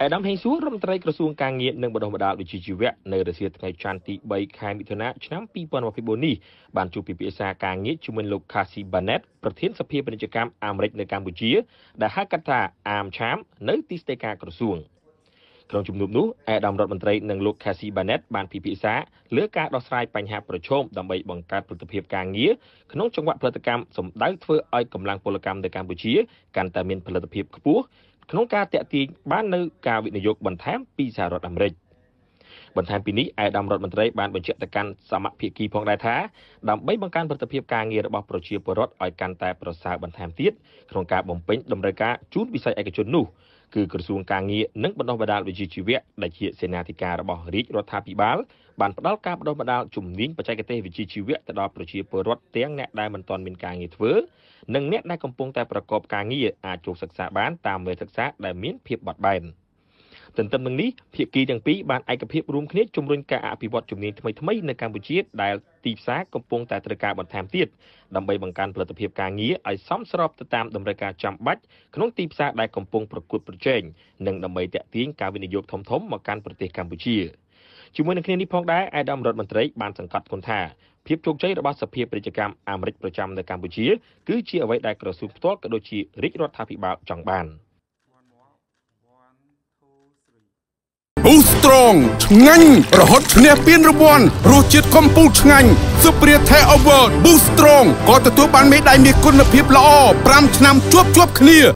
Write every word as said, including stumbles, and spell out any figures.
ឯដាមហេងសួររដ្ឋមន្ត្រីក្រសួងការងារនិងបណ្ដុះបណ្ដាលវិជ្ជាជីវៈនៅរសៀលថ្ងៃច័ន្ទទីបីខែមិថុនាឆ្នាំពីរពាន់ម្ភៃបួននេះបានជួបពិភាក្សាការងារជាមួយលោក Casey Barnett ប្រធានសភាពាណិជ្ជកម្មអាមេរិកនៅកម្ពុជាដែលហៅកាត់ថាអាមឆាមនៅទីស្តីការក្រសួងក្នុងជំនួបនោះឯកឧត្តមរដ្ឋមន្ត្រីនិងលោក Casey Barnett បានពិភាក្សាលើការដោះស្រាយបញ្ហាប្រឈមដើម្បីបង្កើតផលិតភាពការងារក្នុងចង្វាក់ផលិតកម្មសម្ដៅធ្វើឲ្យកម្លាំងពលកម្មនៅកម្ពុជាកាន់តែមានផលិតភាពខ្ពស់ក្នុងការតាក់ទាញបាននៅការវិនិយោគបន្ថែមពីសហរដ្ឋអាមេរិកបន្ថែមពីនេះឯកឧត្តមរដ្ឋមន្ត្រីបានបញ្ជាក់ទៅកាន់សមភាគីផងដែរថាដើម្បីបង្កើនផលិតភាពការងាររបស់ប្រជាពលរដ្ឋឲ្យកាន់តែប្រសើរបន្ថែមទៀតក្នុងការបំពេញតម្រូវការជូនវិស័យឯកជននោះគឺក្រសួងការងារនិងបណ្ដុះបណ្ដាលវិជ្ជាជីវៈដែលជាសេនាធិការរបស់រាជរដ្ឋាភិបាលបានផ្ដល់ការបណ្ដុះបណ្ដាលជំនាញបច្ចេកទេសវិជ្ជាជីវៈទៅដល់ប្រជាពលរដ្ឋទាំងអ្នកដែលមិនទាន់មានការងារធ្វើនិងអ្នកដែលកំពុងតែប្រកបការងារអាចចូលសិក្សាបានតាមវេទិកាដែលមានភាពបត់បែនទន្ទឹមនឹងនេះភាគីទាំងពីរបានឯកភាពរួមគ្នាជំរុញការអភិវឌ្ឍជំនាញថ្មីៗនៅកម្ពុជាដែលទីផ្សារកំពុងតែត្រូវការបន្ថែមទៀតដើម្បីបង្កើនផលិតភាពការងារឲ្យសមស្របទៅតាមតម្រូវការចាំបាច់ក្នុងទីផ្សារដែលកំពុងប្រកួតប្រជែងនិងដើម្បីទាក់ទាញការវិនិយោគធំៗមកកាន់ប្រទេសកម្ពុជាជាមួយនឹងគ្នានេះផងដែរឯកឧត្តមរដ្ឋមន្ត្រីបានសង្កត់ធ្ងន់ថាភាពជោគជ័យរបស់សភាពាណិជ្ជកម្មអាមេរិកប្រចាំនៅកម្ពុជាគឺជាអ្វីដែលក្រសួងផ្ទាល់ក៏ដូចជារាជរដ្ឋាភិបាលចង់បាន Boostrong ឆ្ងាញ់រហូតឈ្នះពានរង្វាន់រសជាតិកំពូលឆ្ងាញ់ Superior Thai Award Boostrong ក៏ទទួលបានមេដាយមាសគុណភាពល្អប្រាំឆ្នាំជាប់ជាប់គ្នា